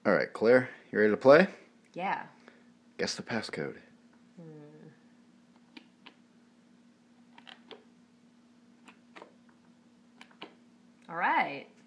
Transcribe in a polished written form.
All right, Claire, you ready to play? Yeah. Guess the passcode. All right.